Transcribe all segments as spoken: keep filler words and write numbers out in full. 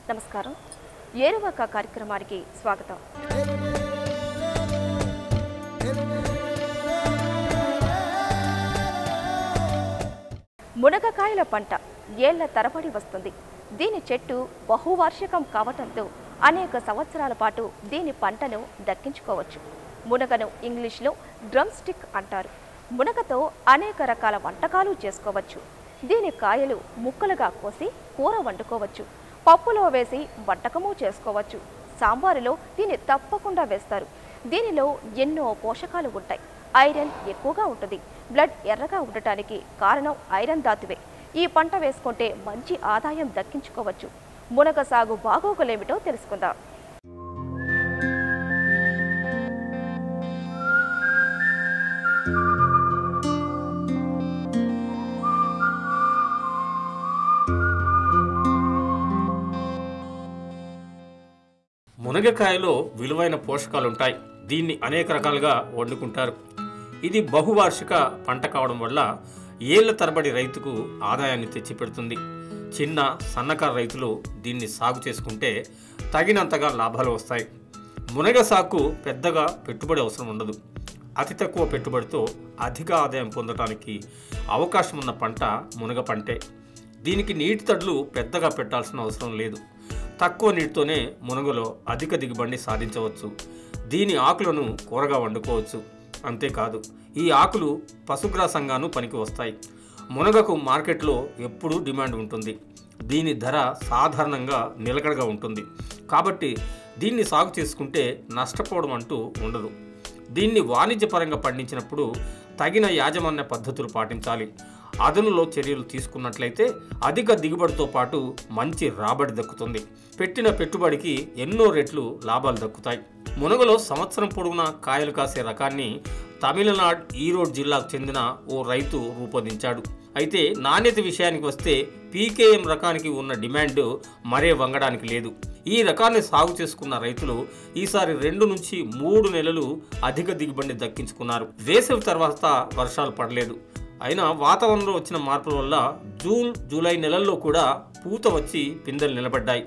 నమస్కారం. ఏరువాక కార్యక్రమానికి స్వాగతం. మునగకాయల పంట ఏళ్ల తరబడి వస్తుంది. దీని చెట్టు బహువార్షికం కావటంతో అనేక సంవత్సరాల పాటు దీని పంటను దక్కించుకోవచ్చు. మునగను ఇంగ్లీష్లో డ్రమ్ స్టిక్ అంటారు. మునగతో అనేక రకాల వంటకాలు చేసుకోవచ్చు. దీని కాయలు ముక్కలుగా కోసి కూర వండుకోవచ్చు. పప్పులో వేసి వంటకము చేసుకోవచ్చు. సాంబారులో దీన్ని తప్పకుండా వేస్తారు. దీనిలో ఎన్నో పోషకాలు ఉంటాయి. ఐరన్ ఎక్కువగా ఉంటుంది. బ్లడ్ ఎర్రగా ఉండటానికి కారణం ఐరన్ ధాతువే. ఈ పంట వేసుకుంటే మంచి ఆదాయం దక్కించుకోవచ్చు. మునగ సాగు బాగోగులేమిటో తెలుసుకుందాం. మునగకాయలో విలువైన పోషకాలు ఉంటాయి. దీన్ని అనేక రకాలుగా వండుకుంటారు. ఇది బహువార్షిక పంట కావడం వల్ల ఏళ్ల తరబడి రైతుకు ఆదాయాన్ని తెచ్చిపెడుతుంది. చిన్న సన్నకారు రైతులు దీన్ని సాగు చేసుకుంటే తగినంతగా లాభాలు వస్తాయి. మునగ సాగుకు పెద్దగా పెట్టుబడి అవసరం ఉండదు. అతి తక్కువ పెట్టుబడితో అధిక ఆదాయం పొందడానికి అవకాశం ఉన్న పంట మునగ పంటే. దీనికి నీటి తడులు పెద్దగా పెట్టాల్సిన అవసరం లేదు. తక్కువ నీటితోనే మునగలో అధిక దిగుబడిని సాధించవచ్చు. దీని ఆకులను కూరగా వండుకోవచ్చు. అంతేకాదు, ఈ ఆకులు పశుగ్రాసంగాను పనికి వస్తాయి. మునగకు మార్కెట్లో ఎప్పుడూ డిమాండ్ ఉంటుంది. దీని ధర సాధారణంగా నిలకడగా ఉంటుంది. కాబట్టి దీన్ని సాగు చేసుకుంటే నష్టపోవడం అంటూ ఉండదు. దీన్ని వాణిజ్యపరంగా పండించినప్పుడు తగిన యాజమాన్య పద్ధతులు పాటించాలి. అదనులో చర్యలు తీసుకున్నట్లయితే అధిక దిగుబడితో పాటు మంచి రాబడి దక్కుతుంది. పెట్టిన పెట్టుబడికి ఎన్నో రెట్లు లాభాలు దక్కుతాయి. మునగలో సంవత్సరం పొడవునా కాయలు కాసే రకాన్ని తమిళనాడు ఈరోడ్ జిల్లాకు చెందిన ఓ రైతు రూపొందించాడు. అయితే నాణ్యత విషయానికి వస్తే పీకేఎం రకానికి ఉన్న డిమాండ్ మరే వంగడానికి లేదు. ఈ రకాన్ని సాగు చేసుకున్న రైతులు ఈసారి రెండు నుంచి మూడు నెలలు అధిక దిగుబడిని దక్కించుకున్నారు. వేసవి తర్వాత వర్షాలు పడలేదు. అయినా వాతావరణంలో వచ్చిన మార్పుల వల్ల జూన్ జూలై నెలల్లో కూడా పూత వచ్చి పిందెలు నిలబడ్డాయి.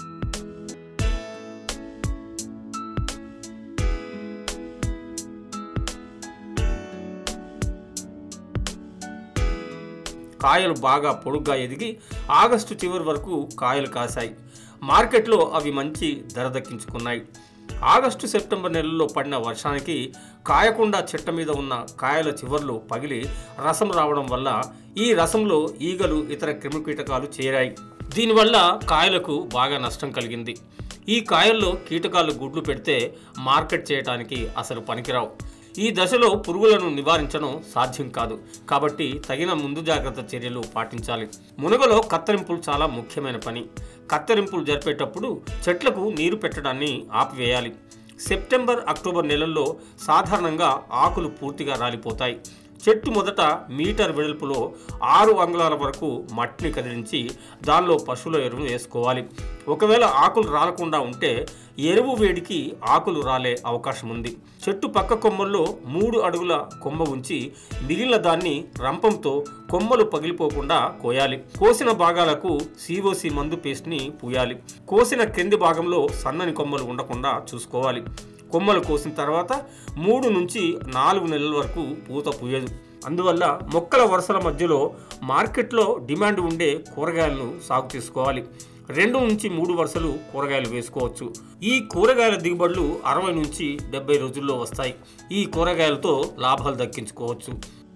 కాయలు బాగా పొడుగ్గా ఎదిగి ఆగస్టు చివరి వరకు కాయలు కాశాయి. మార్కెట్లో అవి మంచి ధర దక్కించుకున్నాయి. ఆగస్టు సెప్టెంబర్ నెలల్లో పడిన వర్షానికి కాయకుండా చెట్ట మీద ఉన్న కాయల చివర్లు పగిలి రసం రావడం వల్ల ఈ రసంలో ఈగలు ఇతర క్రిమికీటకాలు చేరాయి. దీనివల్ల కాయలకు బాగా నష్టం కలిగింది. ఈ కాయల్లో కీటకాలు గుడ్లు పెడితే మార్కెట్ చేయడానికి అసలు పనికిరావు. ఈ దశలో పురుగులను నివారించడం సాధ్యం కాదు. కాబట్టి తగిన ముందు జాగ్రత్త చర్యలు పాటించాలి. మునగలో కత్తిరింపులు చాలా ముఖ్యమైన పని. కత్తిరింపులు జరిపేటప్పుడు చెట్లకు నీరు పెట్టడాన్ని ఆపివేయాలి. సెప్టెంబర్ అక్టోబర్ నెలల్లో సాధారణంగా ఆకులు పూర్తిగా రాలిపోతాయి. చెట్టు మొదట మీటర్ వెడల్పులో ఆరు అంగుళాల వరకు మట్టిని కదిలించి దానిలో పశువుల ఎరువును వేసుకోవాలి. ఒకవేళ ఆకులు రాలకుండా ఉంటే ఎరువు వేడికి ఆకులు రాలే అవకాశం ఉంది. చెట్టు పక్క కొమ్మల్లో మూడు అడుగుల కొమ్మ ఉంచి మిగిలిన దాన్ని రంపంతో కొమ్మలు పగిలిపోకుండా కోయాలి. కోసిన భాగాలకు సిఓసి మందు పేస్ట్ని పూయాలి. కోసిన కింది భాగంలో సన్నని కొమ్మలు ఉండకుండా చూసుకోవాలి. కొమ్మలు కోసిన తర్వాత మూడు నుంచి నాలుగు నెలల వరకు పూత పూయదు. అందువల్ల మొక్కల వరుసల మధ్యలో మార్కెట్లో డిమాండ్ ఉండే కూరగాయలను సాగు చేసుకోవాలి. రెండు నుంచి మూడు వరుసలు కూరగాయలు వేసుకోవచ్చు. ఈ కూరగాయల దిగుబడులు అరవై నుంచి డెబ్బై రోజుల్లో వస్తాయి. ఈ కూరగాయలతో లాభాలు దక్కించుకోవచ్చు.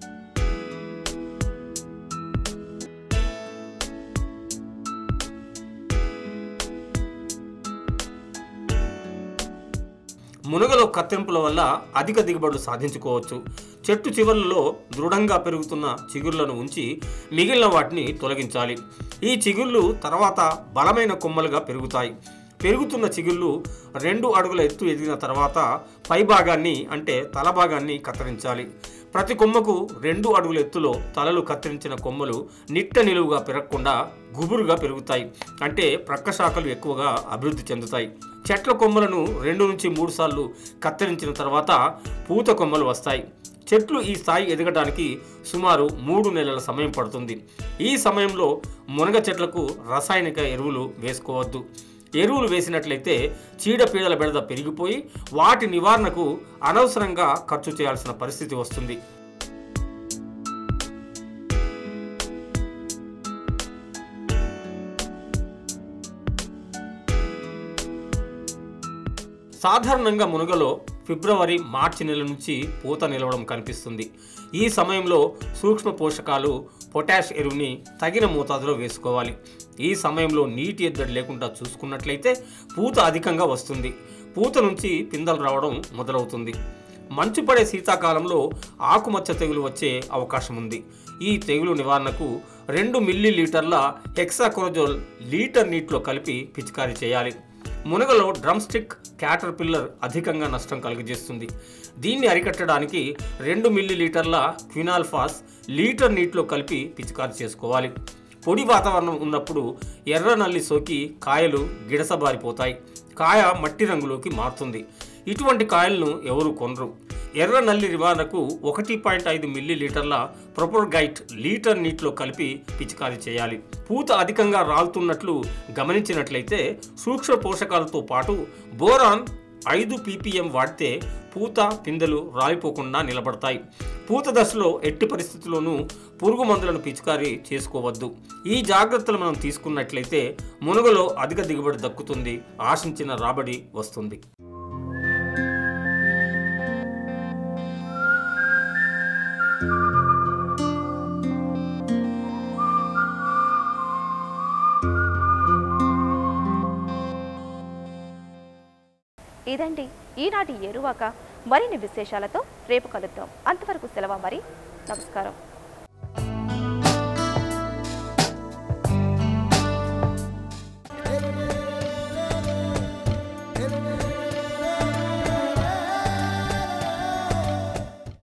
మునగలో కత్తిరింపుల వల్ల అధిక దిగుబడులు సాధించుకోవచ్చు. చెట్టు చివర్లలో దృఢంగా పెరుగుతున్న చిగుర్లను ఉంచి మిగిలిన వాటిని తొలగించాలి. ఈ చిగుర్లు తర్వాత బలమైన కొమ్మలుగా పెరుగుతాయి. పెరుగుతున్న చిగుళ్ళు రెండు అడుగుల ఎత్తు ఎదిగిన తర్వాత పై భాగాన్ని అంటే తల భాగాన్ని కత్తిరించాలి. ప్రతి కొమ్మకు రెండు అడుగుల ఎత్తులో తలలు కత్తిరించిన కొమ్మలు నిట్ట నిలువుగా పెరగకుండా గుబురుగా పెరుగుతాయి. అంటే ప్రక్క శాఖలు ఎక్కువగా అభివృద్ధి చెందుతాయి. చెట్ల కొమ్మలను రెండు నుంచి మూడు సార్లు కత్తిరించిన తర్వాత పూత కొమ్మలు వస్తాయి. చెట్లు ఈ స్థాయి ఎదగడానికి సుమారు మూడు నెలల సమయం పడుతుంది. ఈ సమయంలో మునగ చెట్లకు రసాయనిక ఎరువులు వేసుకోవద్దు. ఎరువులు వేసినట్లయితే చీడపీడల బెడద పెరిగిపోయి వాటి నివారణకు అనవసరంగా ఖర్చు చేయాల్సిన పరిస్థితి వస్తుంది. సాధారణంగా మునగలో ఫిబ్రవరి మార్చి నెల నుంచి పూత నిలవడం కనిపిస్తుంది. ఈ సమయంలో సూక్ష్మ పోషకాలు పొటాష్ ఎరువుని తగిన మోతాదులో వేసుకోవాలి. ఈ సమయంలో నీటి ఎద్దడి లేకుండా చూసుకున్నట్లయితే పూత అధికంగా వస్తుంది. పూత నుంచి పిందెలు రావడం మొదలవుతుంది. మంచు పడే శీతాకాలంలో ఆకుమచ్చ తెగులు వచ్చే అవకాశం ఉంది. ఈ తెగులు నివారణకు రెండు మిల్లీ లీటర్ల హెక్సాకోనజోల్ లీటర్ నీటిలో కలిపి పిచికారీ చేయాలి. మునగలో డ్రమ్ స్టిక్ క్యాటర్ పిల్లర్ అధికంగా నష్టం కలుగజేస్తుంది. దీన్ని అరికట్టడానికి రెండు మిల్లీ లీటర్ల క్వినాల్ఫాస్ లీటర్ నీటిలో కలిపి పిచికారీ చేసుకోవాలి. పొడి వాతావరణం ఉన్నప్పుడు ఎర్ర నల్లి సోకి కాయలు గిడసబారిపోతాయి. కాయ మట్టి రంగులోకి మారుతుంది. ఇటువంటి కాయలను ఎవరు కొనరు. ఎర్ర నల్లి నివారణకు ఒకటి పాయింట్ ఐదు మిల్లీ లీటర్ల ప్రొపోర్గైట్ లీటర్ నీటిలో కలిపి పిచికారీ చేయాలి. పూత అధికంగా రాలుతున్నట్లు గమనించినట్లయితే సూక్ష్మ పోషకాలతో పాటు బోరాన్ ఐదు పీపీఎం వాడితే పూత పిందెలు రాలిపోకుండా నిలబడతాయి. పూత దశలో ఎట్టి పరిస్థితుల్లోనూ పురుగు మందులను పిచికారీ చేసుకోవద్దు. ఈ జాగ్రత్తలు మనం తీసుకున్నట్లయితే మునగలో అధిక దిగుబడి దక్కుతుంది. ఆశించిన రాబడి వస్తుంది. ఇదండి ఈనాటి ఏరువాక. మరిన్ని విశేషాలతో రేపు కలుద్దాం. అంతవరకు సెలవు మరి. నమస్కారం.